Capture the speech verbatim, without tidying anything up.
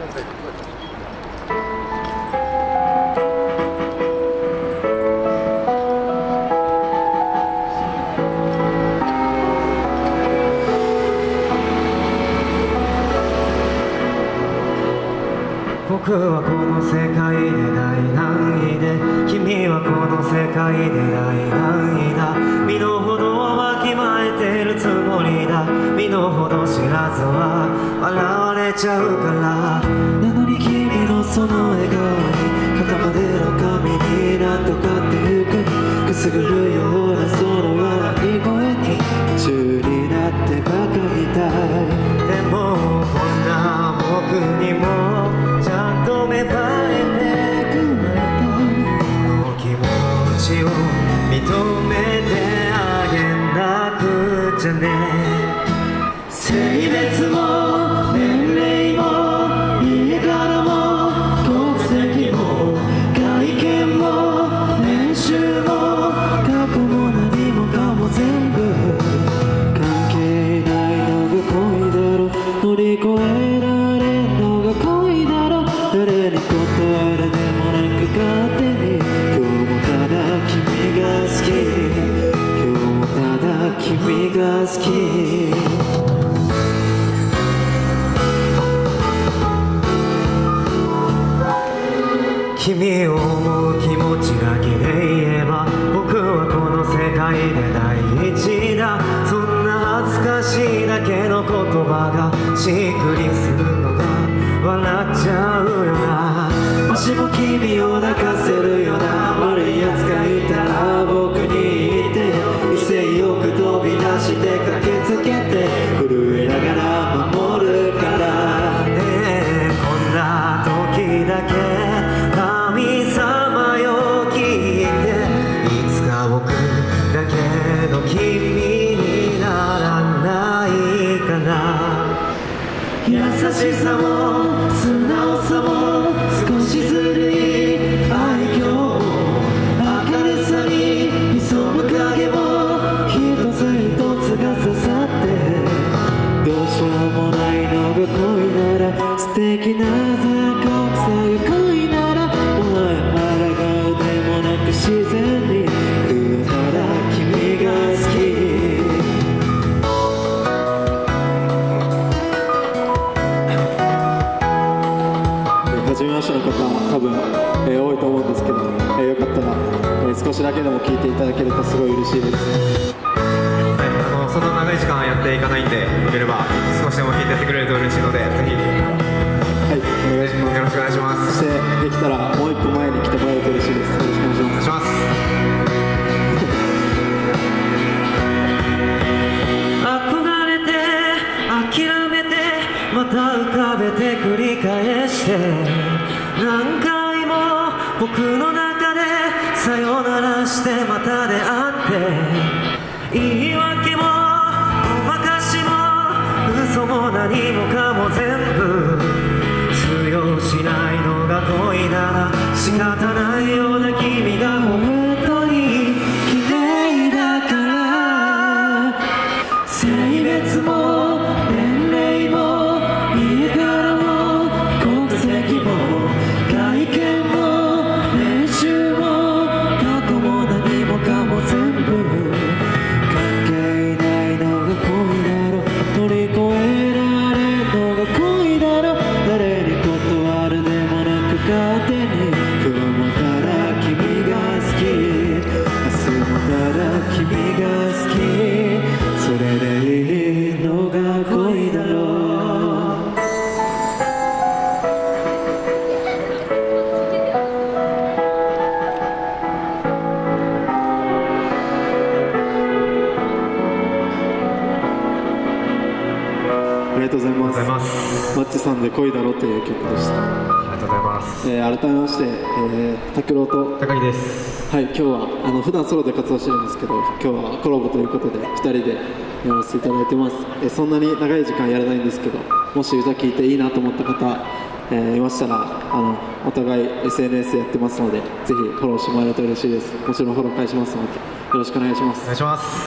僕はこの世界で大難儀で、君はこの世界で大難儀だ。身の程をわきまえてるつもりだ。身の程知らずは笑われちゃうから。なのに君のその笑顔に肩までの髪になんとかってゆくくすぐるようなその笑い声に夢中になってバカみたい。でもこんな僕にもちゃんと芽生えてくれた。この気持ちを認めてあげなくちゃね。性別も年齢も家柄も国籍も外見も年収も過去も何もかも全部関係ないのが恋だろ。乗り越えられんのが恋だろ。誰に断るでもなく勝手に今日もただ君が好き。今日もただ君が好き。君を思う気持ちだけで言えば僕はこの世界で第一だ。そんな恥ずかしいだけの言葉がしっくりするのが笑っちゃうよな。もしも君を泣かせるような悪い奴がいたら僕に言ってよ。威勢よく飛び出して駆けつけて震えながら守るからね。こんな時だけ神様よ聞いて、いつか僕だけの君にならないかな。優しさも素直さも少しずるい愛嬌も明るさに潜む影も一つ一つが刺さってどうしようもないのが恋なら。素敵な残酷さが恋なら。お前抗うでもなく自然にただ君が好き。 初めましての方多分、えー、多いと思うんですけど、えー、よかったら、えー、少しだけでも聞いていただけるとすごい嬉しいです。 はい、あのそんな長い時間やっていかないんで、よければ少しでも聞いてやってくれると嬉しいので、ぜひはいお願いします。 よろしくお願いします。 そしてできたらもう一歩前に来てもらえると嬉しいです。よろしくお願いします。 憧れて諦めてまた浮かべて繰り返して何回も僕の中でさよならしてまた出会って言い訳もごまかしも嘘も何もかも全部通用しないのが恋なら仕方ないような君が本当に綺麗だから。性別も年齢も家柄も国籍も外見も年収も過去も何もかも全部関係ないのが恋だろ。乗り越えられるのが恋だろ。誰に断るでもなく勝手に今日もただ君が好き。明日もただ君が好き。それでいいのが恋だろう。 ありがとうございます。 ありがとうございます。 マッチさんで恋だろという曲でした。 ありがとうございます。 えー、改めまして、えー、拓郎と高木です。 はい、今日はあの普段ソロで活動してるんですけど、今日はコラボということでふたりでやらせていただいてます。えー、そんなに長い時間やらないんですけど、もし歌聴いていいなと思った方、えー、いましたらあのお互い エスエヌエス やってますので、ぜひフォローしてもらえると嬉しいです。もちろんフォロー返しますのでよろしくお願いします。 お願いします。